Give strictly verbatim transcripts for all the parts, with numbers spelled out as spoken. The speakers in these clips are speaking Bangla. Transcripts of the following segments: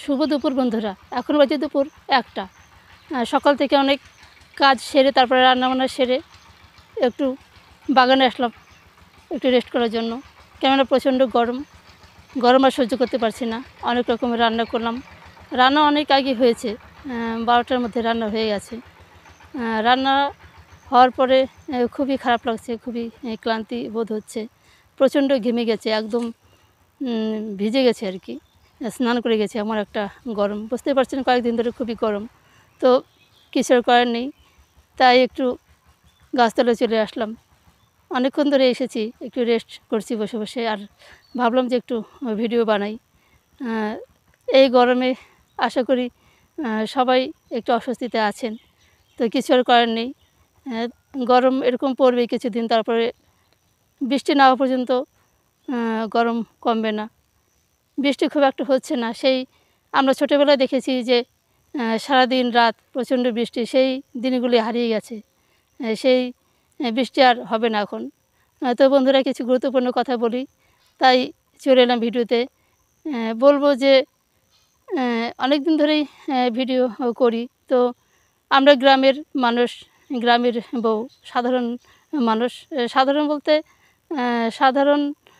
শুভ দুপুর বন্ধুরা। এখন বাজে দুপুর একটা। সকাল থেকে অনেক কাজ সেরে তারপরে রান্নাবান্না সেরে একটু বাগানে আসলাম একটু রেস্ট করার জন্য। কেননা প্রচণ্ড গরম, গরম আর সহ্য করতে পারছি না। অনেক রকমের রান্না করলাম। রান্না অনেক আগে হয়েছে, বারোটার মধ্যে রান্না হয়ে গেছে। রান্না হওয়ার পরে খুবই খারাপ লাগছে, খুবই ক্লান্তি বোধ হচ্ছে। প্রচণ্ড ঘেমে গেছে, একদম ভিজে গেছে আর কি, স্নান করে গেছে। আমার একটা গরম, বুঝতে পারছেন, কয়েকদিন ধরে খুবই গরম। তো কিছু করার নেই, তাই একটু গাছতলায় চলে আসলাম। অনেকক্ষণ ধরে এসেছি, একটু রেস্ট করছি বসে বসে, আর ভাবলাম যে একটু ভিডিও বানাই। এই গরমে আশা করি সবাই একটু অস্বস্তিতে আছেন, তো কিছু আর করার নেই। গরম এরকম পড়বে কিছুদিন, তারপরে বৃষ্টি না হওয়া পর্যন্ত গরম কমবে না। বৃষ্টি খুব একটা হচ্ছে না। সেই আমরা ছোটোবেলায় দেখেছি যে সারাদিন রাত প্রচণ্ড বৃষ্টি, সেই দিনগুলি হারিয়ে গেছে। সেই বৃষ্টি আর হবে না এখন। তো বন্ধুরা, কিছু গুরুত্বপূর্ণ কথা বলি, তাই চলে এলাম ভিডিওতে। বলবো যে অনেক দিন ধরেই ভিডিও করি, তো আমরা গ্রামের মানুষ, গ্রামের বউ, সাধারণ মানুষ। সাধারণ বলতে সাধারণ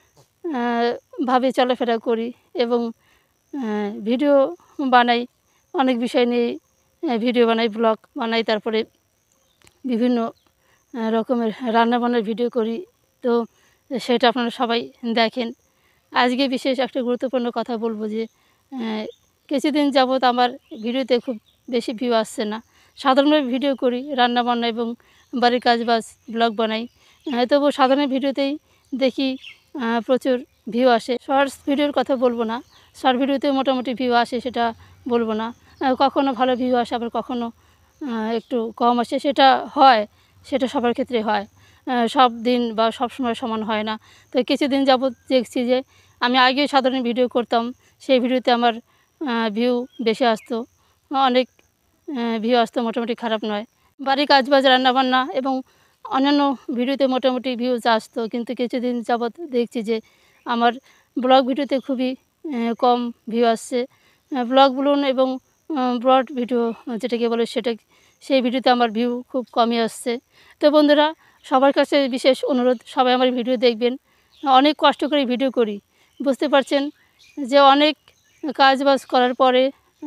ভাবে চলাফেরা করি এবং ভিডিও বানাই, অনেক বিষয় নিয়ে ভিডিও বানাই, ব্লগ বানাই, তারপরে বিভিন্ন রকমের রান্নাবান্নার ভিডিও করি। তো সেটা আপনারা সবাই দেখেন। আজকে বিশেষ একটা গুরুত্বপূর্ণ কথা বলবো যে কিছুদিন যাবৎ আমার ভিডিওতে খুব বেশি ভিউ আসছে না। সাধারণভাবে ভিডিও করি, রান্নাবান্না এবং বাড়ির কাজবাজ, ব্লগ বানাই, তবু সাধারণ ভিডিওতেই দেখি প্রচুর ভিউ আসে। শর্টস ভিডিওর কথা বলবো না, শর্ট ভিডিওতে মোটামুটি ভিউ আসে, সেটা বলবো না। কখনো ভালো ভিউ আসে, আবার কখনো একটু কম আসে। সেটা হয়, সেটা সবার ক্ষেত্রে হয়, সব দিন বা সব সময় সমান হয় না। তো কিছুদিন যাবৎ দেখছি যে আমি আগে সাধারণ ভিডিও করতাম, সেই ভিডিওতে আমার ভিউ বেশি আসতো, অনেক ভিউ আসতো, মোটামুটি খারাপ নয়। বাড়ির কাজবাজ, রান্নাবান্না এবং অন্যান্য ভিডিওতে মোটামুটি ভিউজ আসতো, কিন্তু কিছুদিন যাবৎ দেখছি যে আমার ব্লগ ভিডিওতে খুবই কম ভিউ আসছে। ব্লগ বলুন এবং ব্রড ভিডিও যেটাকে বলে, সেটা সেই ভিডিওতে আমার ভিউ খুব কমই আসছে। তো বন্ধুরা, সবার কাছে বিশেষ অনুরোধ, সবাই আমার ভিডিও দেখবেন। অনেক কষ্ট করে ভিডিও করি, বুঝতে পারছেন যে অনেক কাজবাজ করার পরে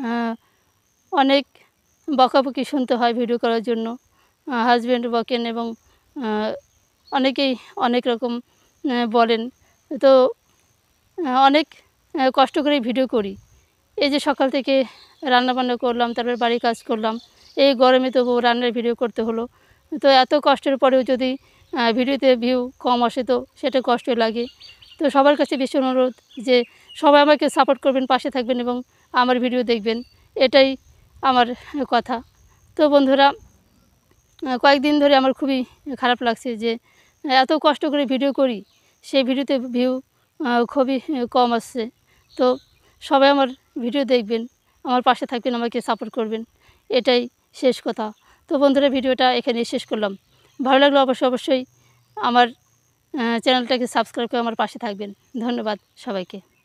অনেক বকাবকি শুনতে হয় ভিডিও করার জন্য। হাজব্যান্ড বকেন এবং অনেকেই অনেক রকম বলেন। তো অনেক কষ্ট করে ভিডিও করি। এই যে সকাল থেকে রান্নাবান্না করলাম, তারপর বাড়ির কাজ করলাম, এই গরমে তবু রান্নার ভিডিও করতে হলো। তো এত কষ্টের পরেও যদি ভিডিওতে ভিউ কম আসে, তো সেটা কষ্ট লাগে। তো সবার কাছে বেশি অনুরোধ যে সবাই আমাকে সাপোর্ট করবেন, পাশে থাকবেন এবং আমার ভিডিও দেখবেন, এটাই আমার কথা। তো বন্ধুরা, কয়েকদিন ধরে আমার খুবই খারাপ লাগছে যে এত কষ্ট করে ভিডিও করি, সেই ভিডিওতে ভিউ খুবই কম আসছে। তো সবাই আমার ভিডিও দেখবেন, আমার পাশে থাকবেন, আমাকে সাপোর্ট করবেন, এটাই শেষ কথা। তো বন্ধুরা, ভিডিওটা এখানে শেষ করলাম। ভালো লাগলে অবশ্যই অবশ্যই আমার চ্যানেলটাকে সাবস্ক্রাইব করে আমার পাশে থাকবেন। ধন্যবাদ সবাইকে।